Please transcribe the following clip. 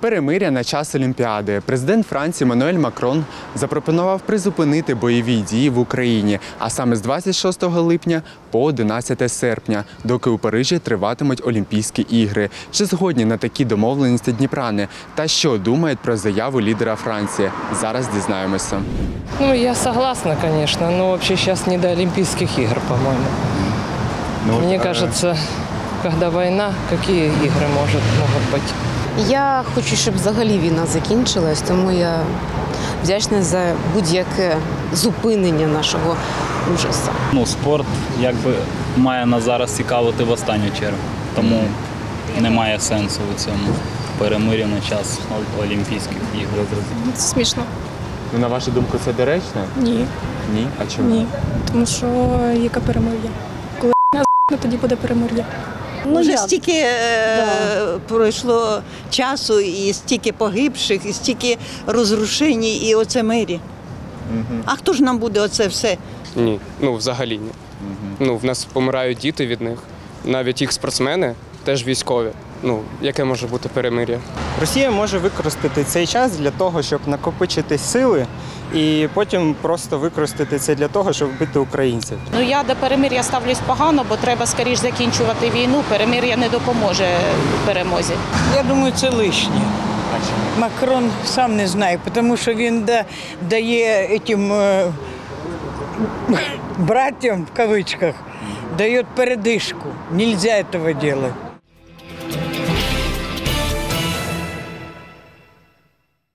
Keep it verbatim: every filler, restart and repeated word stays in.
Перемир'я на час Олімпіади. Президент Франції Еммануель Макрон запропонував призупинити бойові дії в Україні, а саме з двадцять шостого липня по одинадцяте серпня, доки у Парижі триватимуть Олімпійські ігри. Чи згодні на такі домовленості дніпряни? Та що думають про заяву лідера Франції? Зараз дізнаємося. Ну, я согласна, конечно, но вообще сейчас не до Олимпийских игр, по-моему. Ну, Мне э... кажется, когда война, какие игры может, могут быть? Я хочу, щоб взагалі війна закінчилась, тому я вдячна за будь-яке зупинення нашого ужасу. Ну, спорт якби має нас зараз цікавити в останню чергу, тому немає сенсу у цьому перемир'ю на час Олімпійських ігор. Це смішно. Ну, на вашу думку, це доречно? Ні. Ні? А чому? Ні. Тому що яке перемир'я? Коли на тоді буде перемир'я. Ну, вже стільки е, пройшло часу, і стільки погибших, і стільки розрушень, і оце мирі. Угу. А хто ж нам буде оце все? Ні, ну взагалі ні. Угу. Ну, в нас помирають діти від них, навіть їх спортсмени теж військові. Ну, яке може бути перемир'я? Росія може використати цей час для того, щоб накопичити сили, і потім просто використати це для того, щоб вбити українців. Ну, я до перемир'я ставлюсь погано, бо треба скоріш закінчувати війну. Перемир'я не допоможе перемозі. Я думаю, це лишнє. Макрон сам не знає, тому що він да, дає цим е, братям, в кавичках, дає передишку. Нельзя цього робити.